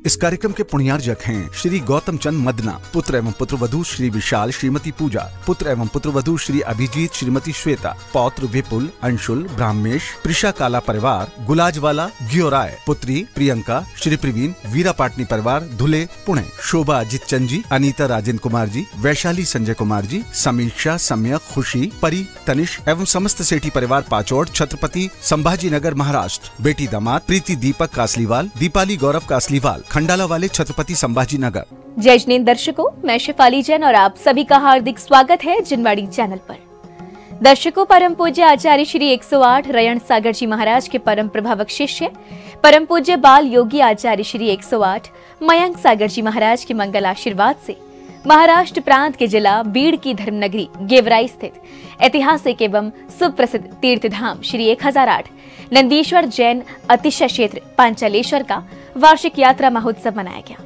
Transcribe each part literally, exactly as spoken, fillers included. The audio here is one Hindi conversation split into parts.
इस कार्यक्रम के पुण्यार्जक हैं श्री गौतम चंद मदना, पुत्र एवं पुत्रवधू श्री विशाल, श्रीमती पूजा, पुत्र एवं पुत्रवधू श्री अभिजीत, श्रीमती श्वेता, पौत्र विपुल, अंशुल, ब्राह्मेश, प्रिशा काला परिवार, गुलाजवाला, ग्योराय, पुत्री प्रियंका, श्री प्रवीण, वीरा पाटनी परिवार, धुले, पुणे, शोभा अजित चंद जी, अनीता राजेंद्र कुमार जी, वैशाली संजय कुमार जी, समीक्षा, सम्यक, खुशी, परी, तनिष्क एवं समस्त सेठी परिवार पाचौड़, छत्रपति संभाजी नगर महाराष्ट्र। बेटी दामाद प्रीति दीपक कासलीवाल, दीपाली गौरव कासलीवाल, खंडाला वाले छत्रपति संभाजी नगर। जय जिनेंद्र दर्शकों, मैं शेफाली जैन और आप सभी का हार्दिक स्वागत है जिनवाड़ी चैनल पर। दर्शकों, परम पूज्य आचार्य श्री एक सौ आठ रयण सागर जी महाराज के परम प्रभावक शिष्य परम पूज्य बाल योगी आचार्य श्री एक सौ आठ मयंक सागर जी महाराज के मंगल आशीर्वाद से महाराष्ट्र प्रांत के जिला बीड़ की धर्मनगरी गेवराई स्थित ऐतिहासिक एवं सुप्रसिद्ध तीर्थधाम श्री एक हजार आठ नंदीश्वर जैन अतिशय क्षेत्र पांचालेश्वर का वार्षिक यात्रा महोत्सव मनाया गया।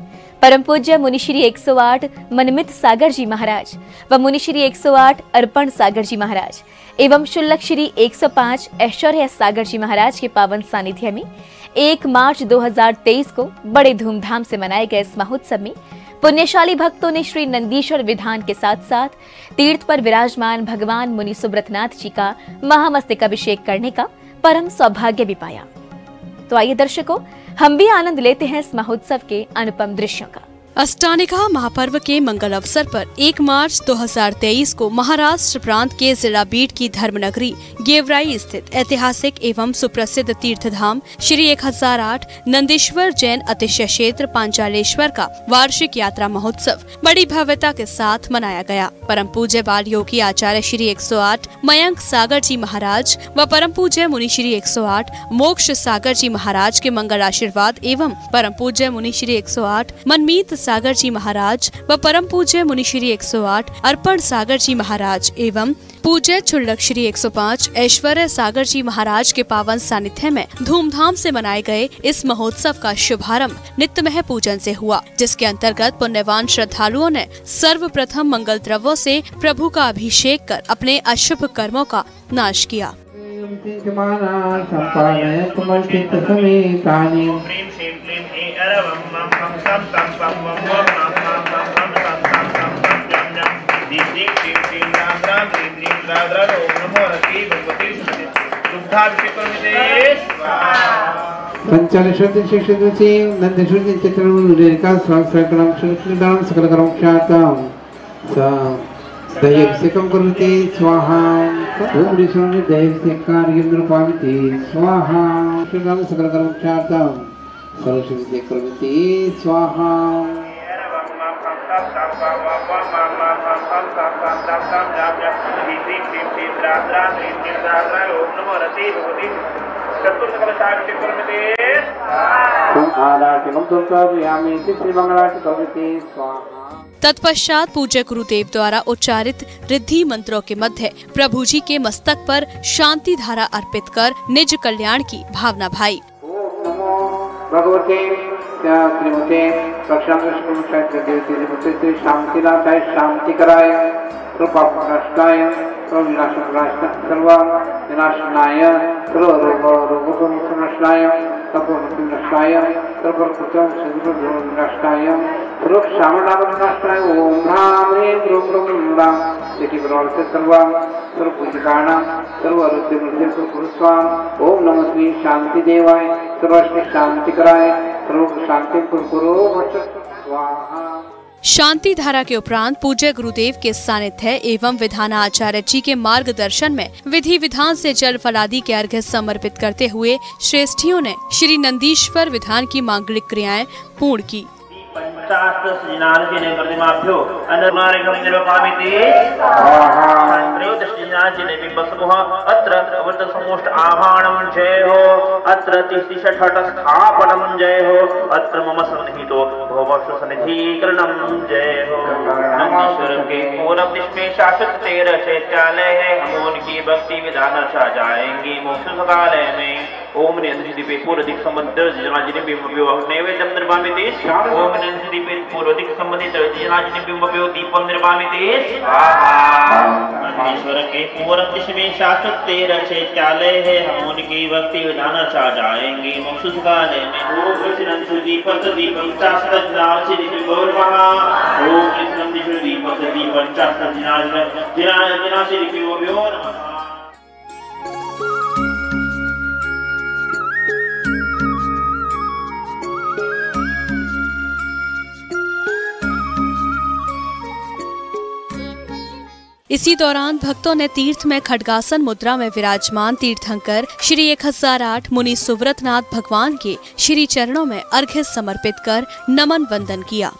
परम पूज्य मुनिश्री एक सौ आठ मनमित सागर जी महाराज व मुनिश्री एक सौ आठ अर्पण सागर जी महाराज एवं शुल्लक श्री एक सौ पाँच ऐश्वर्य सागर जी महाराज के पावन सानिध्य में एक मार्च दो हजार तेईस को बड़े धूमधाम से मनाए गए इस महोत्सव में पुण्यशाली भक्तों ने श्री नंदीश्वर विधान के साथ साथ तीर्थ पर विराजमान भगवान मुनि सुब्रतनाथ जी का महामस्तक अभिषेक करने का परम सौभाग्य भी पाया। तो आइए दर्शकों, हम भी आनंद लेते हैं इस महोत्सव के अनुपम दृश्यों का। अष्टानिका महापर्व के मंगल अवसर पर एक मार्च दो हजार तेईस को महाराष्ट्र प्रांत के जिला बीड़ की धर्मनगरी गेवराई स्थित ऐतिहासिक एवं सुप्रसिद्ध तीर्थधाम श्री एक हजार आठ नंदीश्वर जैन अतिशय क्षेत्र पांचालेश्वर का वार्षिक यात्रा महोत्सव बड़ी भव्यता के साथ मनाया गया। परम पूज्य बाल योगी आचार्य श्री एक सौ आठ मयंक सागर जी महाराज व परम पूज्य मुनि श्री एक सौ आठ मोक्ष सागर जी महाराज के मंगल आशीर्वाद एवं परम पूज्य मुनि श्री एक सौ आठ मनमीत सागर जी महाराज व परम पूज्य मुनि श्री एक सौ आठ अर्पण सागर जी महाराज एवं पूज्य छुल्लक श्री एक सौ पाँच ऐश्वर्य सागर जी महाराज के पावन सानिध्य में धूमधाम से मनाए गए इस महोत्सव का शुभारंभ नित्यमय पूजन से हुआ, जिसके अंतर्गत पुण्यवान श्रद्धालुओं ने सर्वप्रथम मंगल द्रव्यों से प्रभु का अभिषेक कर अपने अशुभ कर्मों का नाश किया। पंचालेश्वर शिक्षितवती नंदेश्वर चित्रका सहस्रकणं सुरक्षितं सकलकरं ख्यातं स दैवसेकं करोति स्वाहा ओम दैवसेकार्यं पावति स्वाहा सुरक्षितं सकलकरं ख्यातं सर्वसिद्धि करोति स्वाहा। तत्पश्चात पूज्य गुरुदेव द्वारा उच्चारित रिद्धि मंत्रों के मध्य प्रभु जी के मस्तक पर शांति धारा अर्पित कर निज कल्याण की भावना भाई। भगवते श्रीमते देवती शांति लाताय शांति कराय कृपा नष्टाय विनाशनाय रोगोपनाशनाय तपोनष्टाय नष्टाय रोक्षामनाशनाय ओम ह्रां ह्रीं ह्रूं ह्रूं ह्रां इति प्रवर्तते सर्वं सर्वपूजिकाणां सर्वरुद्रमुद्रिकुरुस्वाम ओम नमः श्री शांति देवाय सर्वश्री शांति कराय सर्व शांति कुरु स्वाहा। शांति धारा के उपरांत पूज्य गुरुदेव के सानिध्य एवं विधानाचार्य जी के मार्गदर्शन में विधि विधान से जल फलादि के अर्घ्य समर्पित करते हुए श्रेष्ठियों ने श्री नंदीश्वर विधान की मांगलिक क्रियाएं पूर्ण की। जय हो अत्र स्थापनम जय हो अत्र मम सन्निहितो भवस्व सन्निधीकरणम जय हो। नंदीश्वर के पूरब दिश में शाश्वत तेरह चैत्यालय है, हम उनकी भक्ति विधान सा जाएंगे मोक्ष सकालय में। ओम नंदीदीपे पूर्व दिक् संबंधित जनाजिनि बिंबव्यो नैवेद्यम निर्वामिते ओम नंदीदीपे पूर्व दिक् संबंधित जनाजिनि बिंबव्यो दीपम निर्वामिते स्वाहा। नंदीश्वर के पूर्व दिश में शाश्वत तेरह चैत्यालय है, हम उनकी भक्ति विधान सा जाएंगे मोक्ष सुसुकाले ओम कृष्णं सुदीपं दीपं चास्तज्ञानस्य दिगोर महा ओम कृष्णं दीपं दीपं चास्तज्ञानस्य दिगोर महा। इसी दौरान भक्तों ने तीर्थ में खड्गासन मुद्रा में विराजमान तीर्थंकर श्री एक हजार आठ मुनि सुव्रतनाथ भगवान के श्री चरणों में अर्घ्य समर्पित कर नमन वंदन किया।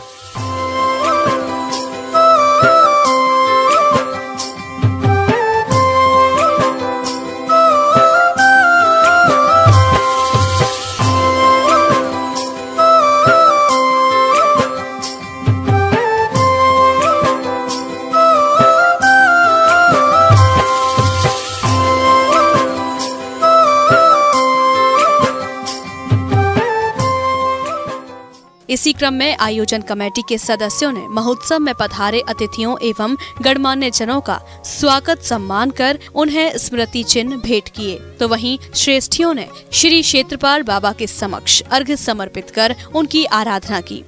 इसी क्रम में आयोजन कमेटी के सदस्यों ने महोत्सव में पधारे अतिथियों एवं गणमान्य जनों का स्वागत सम्मान कर उन्हें स्मृति चिन्ह भेंट किए, तो वहीं श्रेष्ठियों ने श्री क्षेत्रपाल बाबा के समक्ष अर्घ्य समर्पित कर उनकी आराधना की।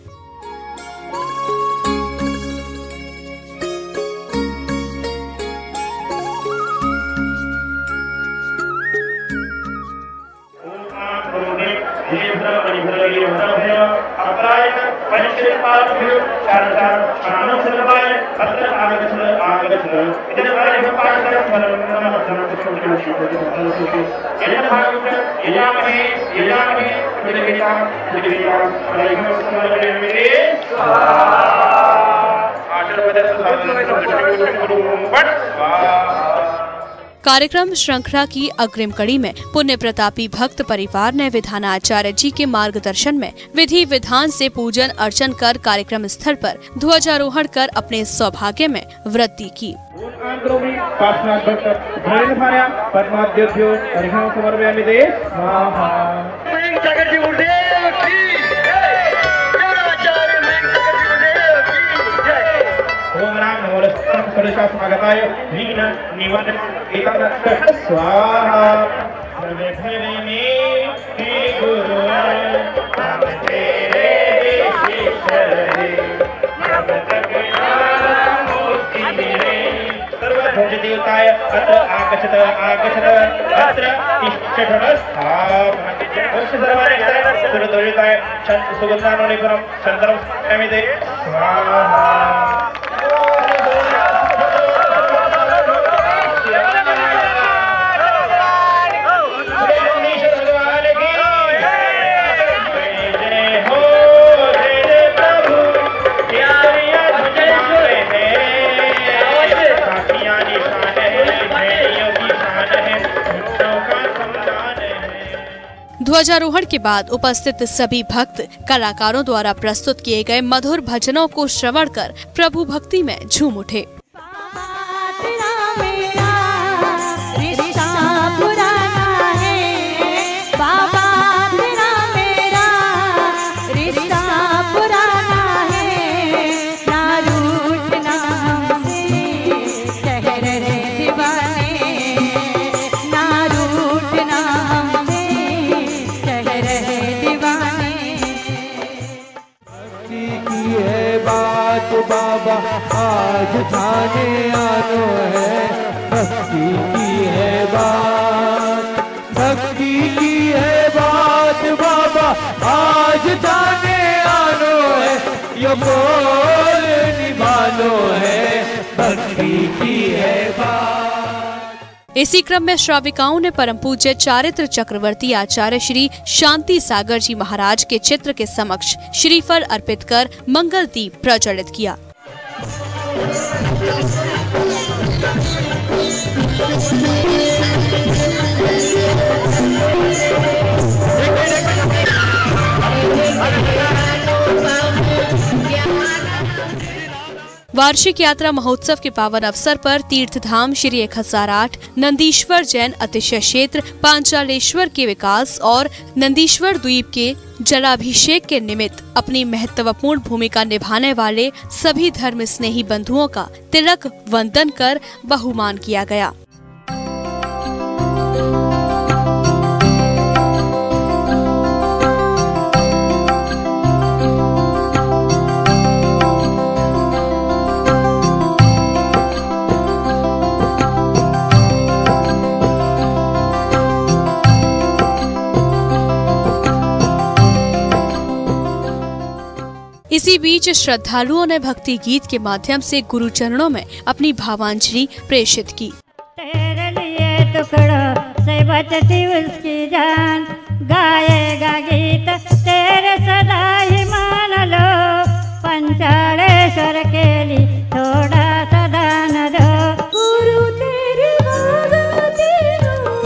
कार्यक्रम श्रृंखला की अग्रिम कड़ी में पुण्य प्रतापी भक्त परिवार ने विधानाचार्य जी के मार्गदर्शन में विधि विधान से पूजन अर्चन कर कार्यक्रम स्थल पर ध्वजारोहण कर अपने सौभाग्य में वृद्धि की। ओम राम नमो स्वागताय विघ्न निवारण एकादश स्वाहा सर्वे भरे में हे गुरु हम तेरे शिष्य रे नम तकना मोक्ति मेरे सर्वभुज देवताय अत्र आगच्छत आगच्छत अत्र तिष्ठत स्थापना ओम सर्वाणि सर्वदोषिताय छंद सुगंधानुलेपनम चंद्रम समिते स्वाहा। ध्वजारोहण के बाद उपस्थित सभी भक्त कलाकारों द्वारा प्रस्तुत किए गए मधुर भजनों को श्रवण कर प्रभु भक्ति में झूम उठे। बाबा आज थाने आनो है, भक्ति की है बात, भक्ति की है बात बाबा आज थाने आनो है, यो बोल निभानो है, भक्ति की है बात। इसी क्रम में श्राविकाओं ने परम पूज्य चारित्र चक्रवर्ती आचार्य श्री शांति सागर जी महाराज के चित्र के समक्ष श्रीफल अर्पित कर मंगल दीप प्रज्वलित किया। वार्षिक यात्रा महोत्सव के पावन अवसर पर तीर्थ धाम श्री एक हजार आठ नंदीश्वर जैन अतिशय क्षेत्र पांचालेश्वर के विकास और नंदीश्वर द्वीप के जलाभिषेक के निमित्त अपनी महत्वपूर्ण भूमिका निभाने वाले सभी धर्म स्नेही बंधुओं का तिलक वंदन कर बहुमान किया गया। इसी बीच श्रद्धालुओं ने भक्ति गीत के माध्यम से गुरु चरणों में अपनी भावांजलि प्रेषित की। तेरे लिए टुकड़ों से बचती उसकी जान, गाएगा गीत तेरे सदा ही मान लो, पंचालेश्वर के लिए थोड़ा सा दान दो। गुरु तेरी भगवती हो,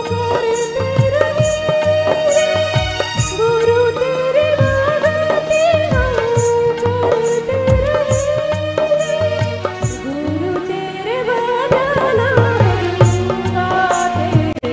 गुरु तेरी भगवती हो, गुरु तेरे भजन गाते,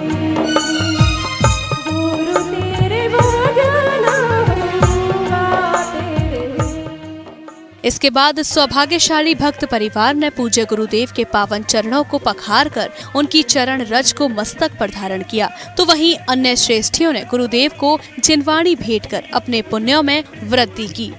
गुरु तेरे भजन गाते। इसके बाद सौभाग्यशाली भक्त परिवार ने पूज्य गुरुदेव के पावन चरणों को पखार कर उनकी चरण रज को मस्तक पर धारण किया, तो वहीं अन्य श्रेष्ठियों ने गुरुदेव को जिनवाणी भेंट कर अपने पुण्यों में वृद्धि की।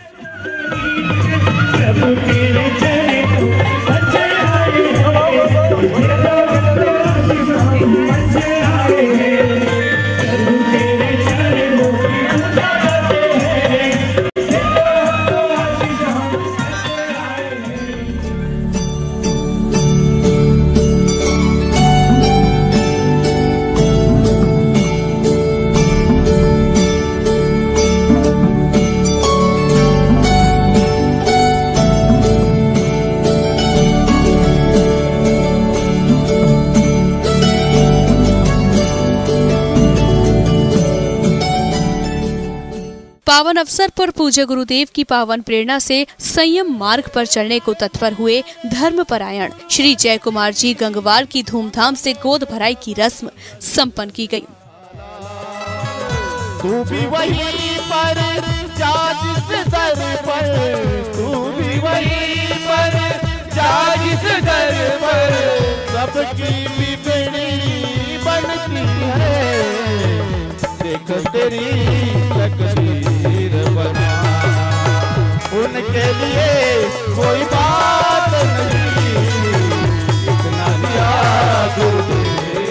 पावन अवसर पर पूज्य गुरुदेव की पावन प्रेरणा से संयम मार्ग पर चलने को तत्पर हुए धर्मपरायण श्री जय कुमार जी गंगवार की धूमधाम से गोद भराई की रस्म संपन्न की गई। तू भी वहीं पर जा जिस दर पर, तू भी वहीं पर जा जिस दर पर, सबकी बिगड़ी बनती है, देख तेरी तकदीर बना, उनके लिए कोई बात नहीं, इतना दिया गुरुदेव।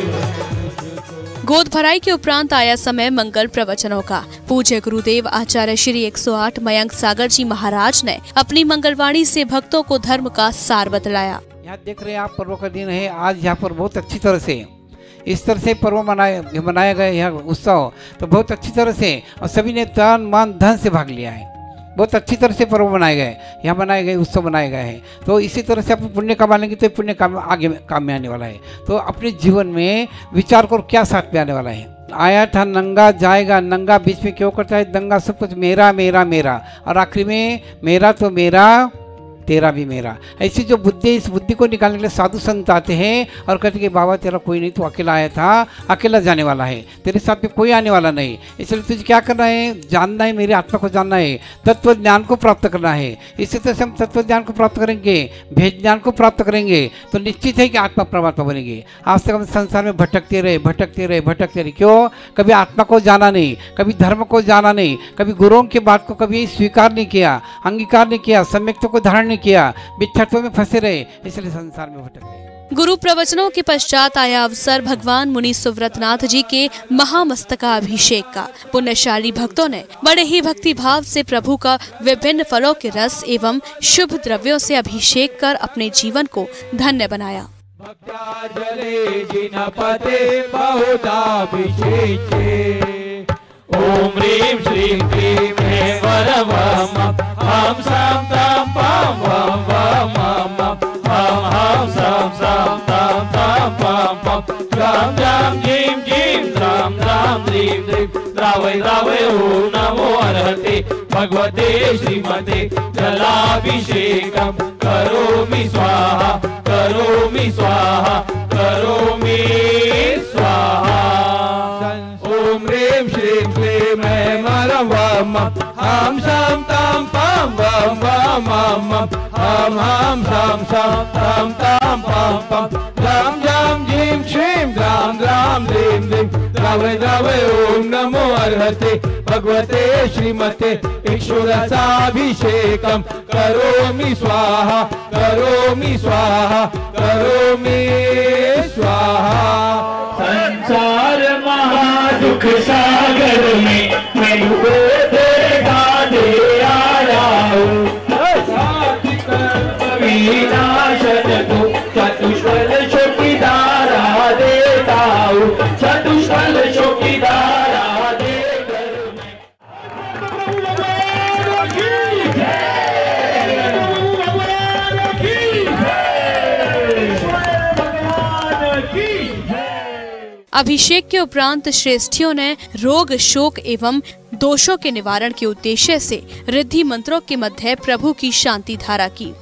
गोद भराई के उपरांत आया समय मंगल प्रवचनों का। पूज्य गुरुदेव आचार्य श्री एक सौ आठ मयंक सागर जी महाराज ने अपनी मंगलवाणी से भक्तों को धर्म का सार बतलाया। यहाँ देख रहे हैं आप, पर्व का दिन है आज। यहाँ पर बहुत अच्छी तरह से इस तरह से पर्व मनाया मनाया गया, यह उत्सव तो बहुत अच्छी तरह से, और सभी ने तन मन धन से भाग लिया है। बहुत अच्छी तरह से पर्व मनाए गए, यहाँ बनाए गए उत्सव मनाए गए हैं। तो इसी तरह से आप पुण्य कमा लेंगे तो पुण्य काम आगे काम में आने वाला है। तो अपने जीवन में विचार करो क्या साथ में आने वाला है। आया था नंगा जाएगा नंगा, बीच में क्यों करता है दंगा, सब कुछ मेरा मेरा मेरा, और आखिरी में मेरा तो मेरा तेरा भी मेरा। ऐसी जो बुद्धि, इस बुद्धि को निकालने के लिए साधु संत आते हैं और कहते हैं कि बाबा तेरा कोई नहीं, तू अकेला आया था, अकेला जाने वाला है, तेरे साथ में कोई आने वाला नहीं। इसलिए तुझे क्या करना है, जानना है, मेरी आत्मा को जानना है, तत्व ज्ञान को प्राप्त करना है। इसी तरह से हम तत्व ज्ञान को प्राप्त करेंगे, भेद ज्ञान को प्राप्त करेंगे, तो निश्चित है कि आत्मा परमात्मा बनेंगे। आज तक हम संसार में भटकते रहे भटकते रहे भटकते रहे क्यों? कभी आत्मा को जाना नहीं, कभी धर्म को जाना नहीं, कभी गुरुओं की बात को कभी स्वीकार नहीं किया, अंगीकार नहीं किया, सम्यक्ता को धारण नहीं किया, मिथ्यात्व में फंसे रहे, इसलिए संसार में भटक गए। गुरु प्रवचनों के पश्चात आया अवसर भगवान मुनि सुव्रतनाथ जी के महामस्तकाभिषेक का। पुण्यशाली भक्तों ने बड़े ही भक्ति भाव से प्रभु का विभिन्न फलों के रस एवं शुभ द्रव्यों से अभिषेक कर अपने जीवन को धन्य बनाया। ओम ह्रीं श्रीं क्लीं ऐं वरवम हम साम ताम पाम वम वम मम हम हम साम साम ताम ताम पाम पम जाम जाम जीम जीम द्राम द्राम द्रीं द्रीं द्रावै द्रावै ओम नमो अर्हते भगवते श्रीमते जलाभिषेकं करोमि स्वाहा करोमि स्वाहा करोमि स्वाहा। ओम ह्रीं श्रीं क्लीं ऐं वरवम हम साम ताम पाम वम वम मम हम हम साम साम ताम ताम पाम पम जाम जाम जीम श्रीं द्राम द्राम द्रीं द्रीं द्रावै द्रावै ओम नमो अर्हते भगवते श्रीमते इक्षुरसाभिषेकं करोमि स्वाहा करोमि स्वाहा करोमि स्वाहा। संसार महादुख सागर में मैं डूबे देखा दे आया हूँ, अभिषेक के उपरांत श्रेष्ठियों ने रोग शोक एवं दोषों के निवारण के उद्देश्य से रिद्धि मंत्रों के मध्य प्रभु की शांति धारा की।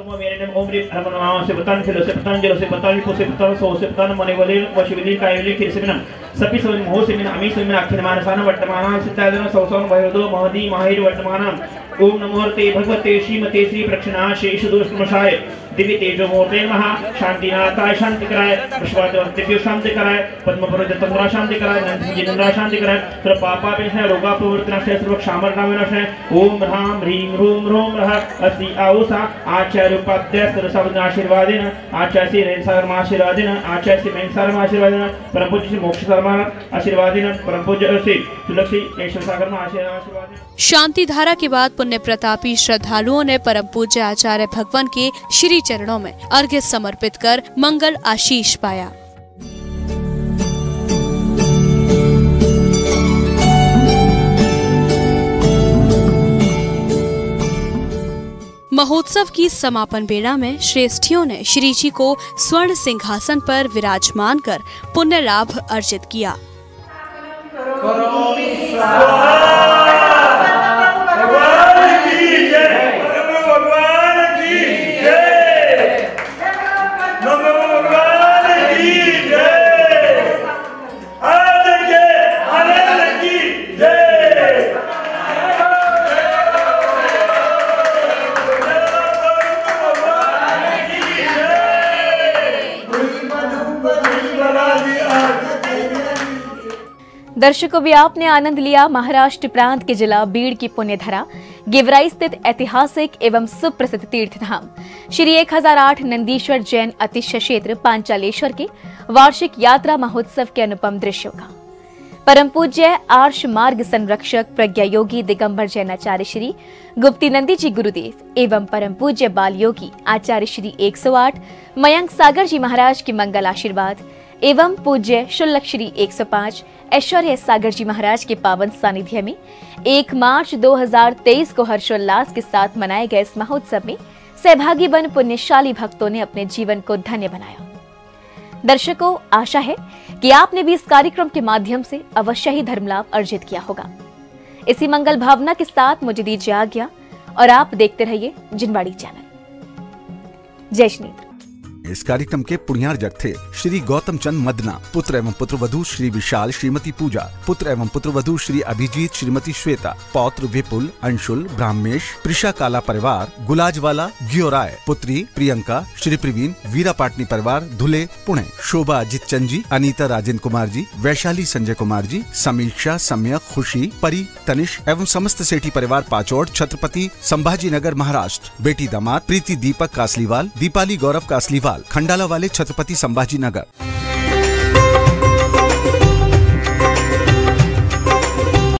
ओम नमोर्ते भगवते श्रीमते श्री प्रक्षणा शेष दोषमशाय दिव्य तेजो मूर्ते नमः शांतिनाथाय शांति कराय विश्वाद्वार दिव्य शांति कराय पद्म पुरोहित तंद्रा शांति कराय नंदी नंदा शांति कराय सर्व पापा पेशय रोगा प्रवृत्तिनाशय सर्व क्षामरणा विनाशय ओम ह्रां ह्रीं ह्रूं ह्रूं रः अस्ति आउसा आचार्य उपाध्याय सर्वसावधान आशीर्वादेन आचार्य श्री रेणसागर आशीर्वादेन आचार्य श्री मेंसागर आशीर्वादेन परम पूज्य श्री मोक्ष शर्मा आशीर्वादेन परम पूज्य श्री तुलसी केशव सागर आशीर्वादेन। शांति धारा के बाद पुण्य प्रतापी श्रद्धालुओं ने परम पूज्य आचार्य भगवान के श्री चरणों में अर्घ्य समर्पित कर मंगल आशीष पाया। महोत्सव की समापन बेला में श्रेष्ठियों ने श्री जी को स्वर्ण सिंहासन पर विराजमान कर पुण्य लाभ अर्जित किया। दर्शकों भी आपने आनंद लिया महाराष्ट्र प्रांत के जिला बीड़ की पुण्यधरा गेवराई स्थित ऐतिहासिक एवं सुप्रसिद्ध तीर्थ धाम श्री एक हजार आठ नंदीश्वर जैन अतिशय क्षेत्र पांचालेश्वर के वार्षिक यात्रा महोत्सव के अनुपम दृश्यों का परम पूज्य आर्ष मार्ग संरक्षक प्रज्ञा योगी दिगंबर जैनाचार्य श्री गुप्तीनंदी जी गुरुदेव एवं परम पूज्य बाल योगी आचार्य श्री एक सौ आठ मयंक सागर जी महाराज के मंगल आशीर्वाद एवं पूज्य शुल्लक श्री एक सौ पाँच ऐश्वर्य सागर जी महाराज के पावन सानिध्य में एक मार्च दो हज़ार तेईस को हर्षोल्लास के साथ मनाए गए इस महोत्सव में सहभागी बन पुण्यशाली भक्तों ने अपने जीवन को धन्य बनाया। दर्शकों, आशा है कि आपने भी इस कार्यक्रम के माध्यम से अवश्य ही धर्म लाभ अर्जित किया होगा। इसी मंगल भावना के साथ मुझे दीजिए आज्ञा और आप देखते रहिए जिनवाड़ी चैनल। जय श्री। इस कार्यक्रम के पुण्यार्जक थे श्री गौतम चंद मदना, पुत्र एवं पुत्रवधू श्री विशाल श्रीमती पूजा, पुत्र एवं पुत्रवधू श्री अभिजीत श्रीमती श्वेता, पौत्र विपुल, अंशुल, ब्राह्मेश, प्रिशा काला परिवार गुलाजवाला ग्योराय, पुत्री प्रियंका, श्री प्रवीण वीरा पाटनी परिवार धुले पुणे, शोभा अजित चंद जी, अनीता राजेंद्र कुमार जी, वैशाली संजय कुमार जी, समीक्षा सम्यक खुशी परी तनिष्क एवं समस्त सेठी परिवार पाचौड़ छत्रपति संभाजी नगर महाराष्ट्र, बेटी दामाद प्रीति दीपक कासलीवाल, दीपाली गौरव कासलीवाल खंडाला वाले छत्रपति संभाजी नगर।